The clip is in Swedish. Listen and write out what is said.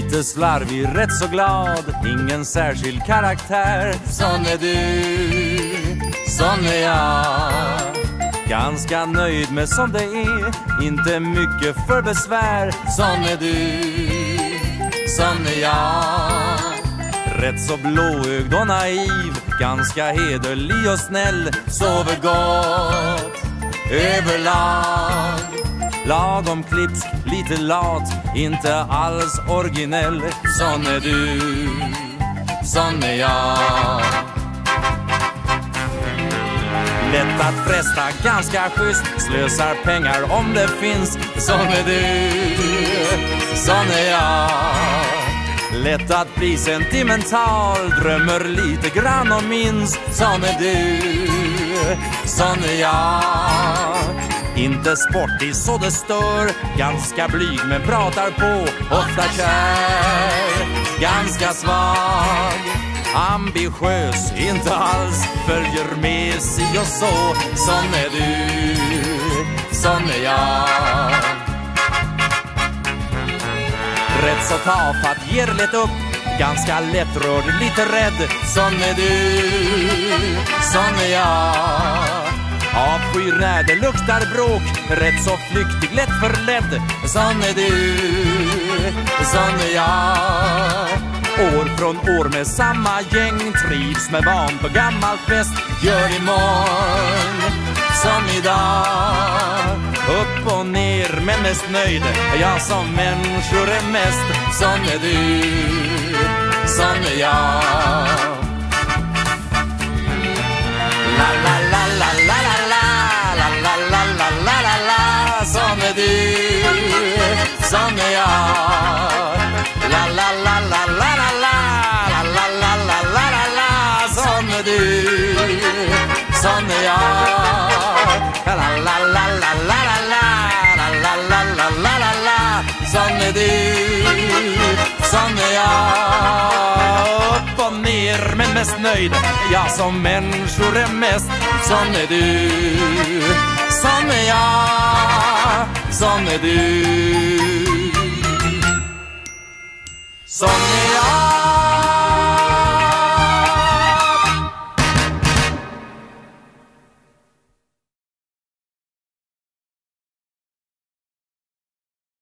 Lite slarvig, rätt så glad, ingen särskild karaktär. Sån är du, sån är jag. Ganska nöjd med som det är, inte mycket för besvär. Sån är du, sån är jag. Rätt så blåögd och naiv, ganska hederlig och snäll. Sover gott överlag, lagom klipsk, lite lat, inte alls originell. Sån är du, sån är jag. Lätt att fresta, ganska schysst, slösar pengar om det finns. Sån är du, sån är jag. Lätt att bli sentimental, drömmer lite grann och minns. Sån är du, sån är jag. Inte sportig så det stör, ganska blyg men pratar på. Ofta kär, ganska svag, ambitiös, inte alls följer med si och så. Sån är du, sån är jag. Rätt så tafatt, ger lätt upp, ganska lättrörd, lite rädd. Sån är du, sån är jag. Avskyr när det luktar bråk, rätt så flyktig, lätt förledd. Sån är du, sån är jag. År från år med samma gäng, trivs med barn på gammalt fest. Gör imorgon som idag, upp och ner men mest nöjd. Jag som människor är mest. Sån är du, sån är jag. La la la la la la la la la la la la la. Sån är du, sån är jag. La la la la la la la la la la la la la. Sån är du, sån är jag. La la la la la la la la la la la la la. Sån är du, sån är jag. Upp och ner men mest nöjd, jag som människor är mest. Sån är du, sån är jag. Sån är du, sån är jag.